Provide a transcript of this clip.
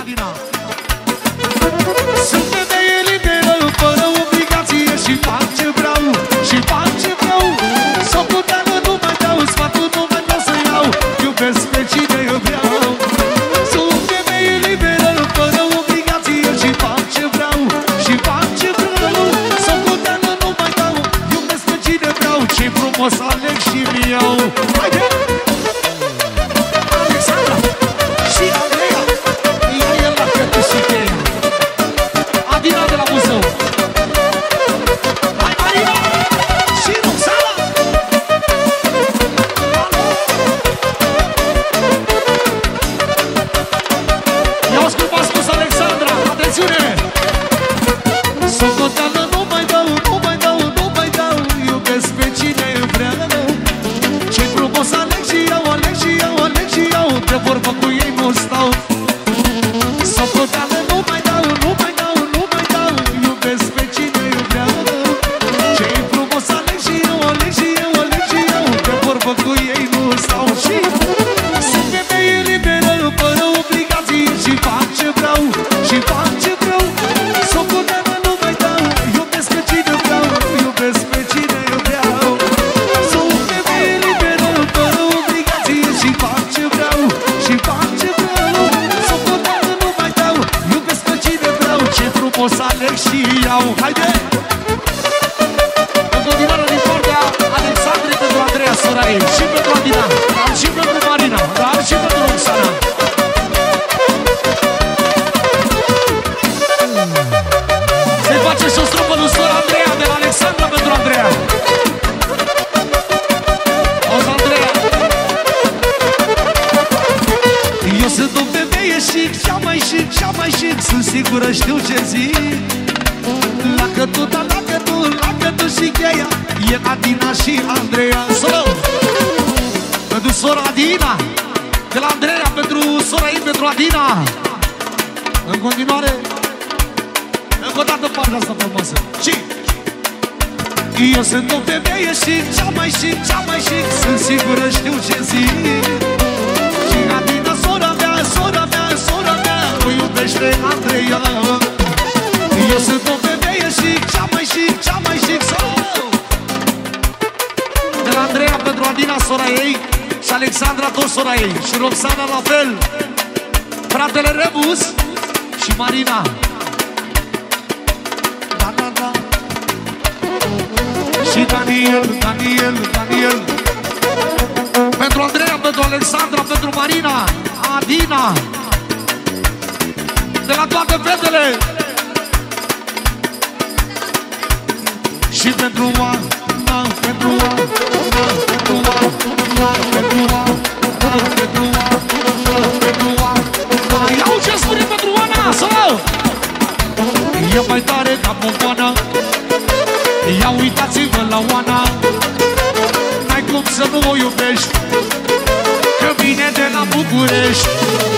Adina. Sunt femeie liberă, fără obligație și fac ce vreau, și fac ce vreau. Socoteală nu mai dau, sfatul nu mai vreau să iau, iubesc pe cine eu vreau. Sunt femeie liberă, fără obligație și fac ce vreau, și fac ce vreau. Socoteală nu mai dau, iubesc pe cine vreau, ce frumos aleg și-mi iau. Haide! Alexandra și Andreea, ia el la fete și cheia. Adina de la Buzău. Hai Marina și Roxana. Ia-o-ți cum a spus Alexandra, atențiune! Socoteală nu mai dau, nu mai dau, nu mai dau, iubesc pe cine vreau. Ce-i frumos aleg și iau, aleg și iau, aleg și iau, de vorbă cu ei nu stau. Socoteală nu mai dau, nu mai dau, nu mai dau, iubesc pe cine vreau. Ce-i frumos aleg și eu, aleg și eu, aleg și eu, de vorbă cu ei nu stau. Și sunt femeie liberă, fără obligații și fac ce vreau, și fac ce vreau. Socoteală nu mai dau, iubesc pe cine vreau, iubesc pe cine vreau. Sunt femeie liberă, fără obligații și fac ce vreau, și fac ce vreau. Socoteală nu mai dau, iubesc pe cine vreau, ce frumos aleg și iau. Haide! În continuare din partea Alexandrei pentru Andreea, sora ei, și pentru Adina, dar și pentru Marina, dar și pentru Roxana. Se face și o strofă lui sora Andreea, de la Alexandra pentru Andreea. Auzi, Andreea. Eu sunt o femeie chic, cea mai chic, cea mai chic, sunt sigură, știu ce zic. Lacă tu, da, lacă tu și cheia, e Adina și Andreea. Solo! Pentru sora Adina, de la Andreea, pentru sora ei, pentru Adina. În continuare, încă o dată partea asta frumoasă. Și eu sunt o femeie chic, cea mai chic, cea mai chic, sunt sigură, știu ce zic. Și Adina, sora mea, sora mea, sora mea, o iubește Andreea. Eu sunt o femeie chic, cea mai chic, cea mai chic, de la Andreea pentru Adina, sora ei, și Alexandra, tot sora ei, și Roxana la fel, fratele Rebus și Marina. Da, da, da. Și Daniel, pentru Andreea, pentru Alexandra, pentru Marina, Adina, de la toate fetele. Și pentru Oana, pentru Oana, pentru Oana, pentru Oana, pentru Oana, pentru Oana. Iau ce spune pentru Oana, să-l! E mai tare ca bomboana. Ia uitați-vă la Oana, n-ai cum să nu o iubești, că vine de la București.